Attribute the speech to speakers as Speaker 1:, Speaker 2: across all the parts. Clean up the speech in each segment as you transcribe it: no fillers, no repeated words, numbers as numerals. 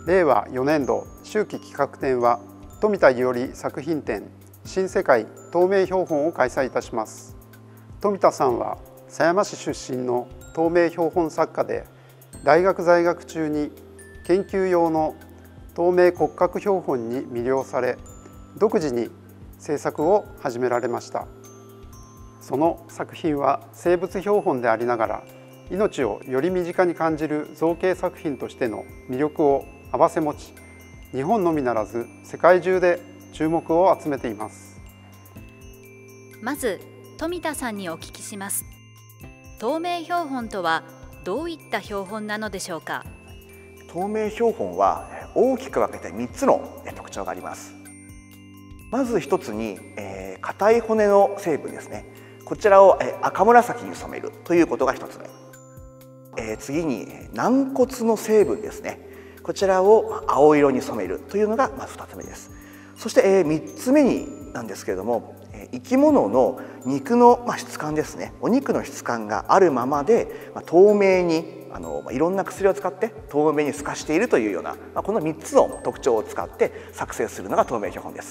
Speaker 1: 令和4年度秋季企画展は富田伊織作品展新世界透明標本を開催いたします。富田さんは狭山市出身の透明標本作家で、大学在学中に研究用の透明骨格標本に魅了され、独自に制作を始められました。その作品は生物標本でありながら、命をより身近に感じる造形作品としての魅力を併せ持ち、日本のみならず世界中で注目を集めています。
Speaker 2: まず富田さんにお聞きします。透明標本とはどういった標本なのでしょうか。
Speaker 3: 透明標本は大きく分けて3つの特徴があります。まず1つに硬い骨の成分ですね。こちらを赤紫に染めるということが1つ目。次に軟骨の成分ですね。こちらを青色に染めるというのがまず2つ目です。そして3つ目になんですけれども、生き物の肉の質感ですね。お肉の質感があるままで透明にいろんな薬を使って透明に透かしているというようなこの3つの特徴を使って作成するのが透明標本です。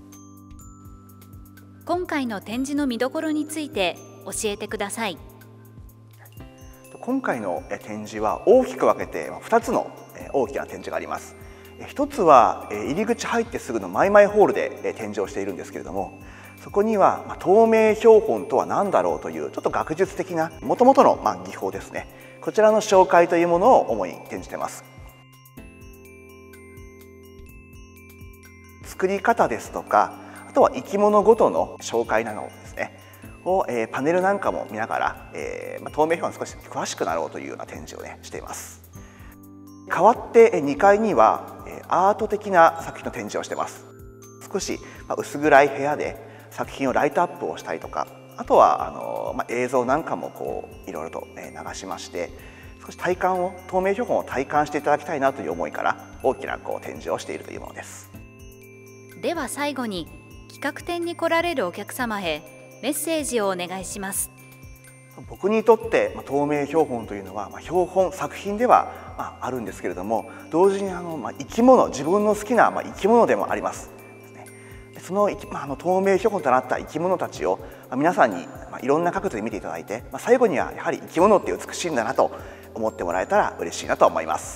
Speaker 2: 今回の展示の見どころについて教えてください。
Speaker 3: 今回の展示は大きく分けて2つの大きな展示があります。一つは入り口入ってすぐのマイマイホールで展示をしているんですけれども、そこには透明標本とは何だろうというちょっと学術的なもともとの技法ですね、こちらの紹介というものを主に展示しています。作り方ですとか、あとは生き物ごとの紹介などですねをパネルなんかも見ながら透明標本少し詳しくなろうというような展示をしています。代わって2階にはアート的な作品の展示をしています。少し薄暗い部屋で作品をライトアップをしたりとか、あとは映像なんかもいろいろと流しまして、少し透明標本を体感していただきたいなという思いから大きな展示をしているというものです。
Speaker 2: では最後に企画展に来られるお客様へメッセージをお願いします。
Speaker 3: 僕にとって透明標本というのは標本作品ではあるんですけれども、同時に生き物、自分の好きな生き物でもあります。その透明標本となった生き物たちを皆さんにいろんな角度で見ていただいて、最後にはやはり生き物って美しいんだなと思ってもらえたら嬉しいなと思います。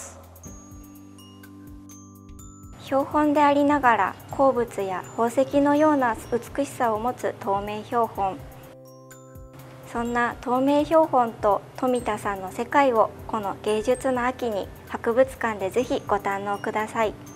Speaker 4: 標本でありながら鉱物や宝石のような美しさを持つ透明標本。そんな透明標本と富田さんの世界をこの芸術の秋に博物館でぜひご堪能ください。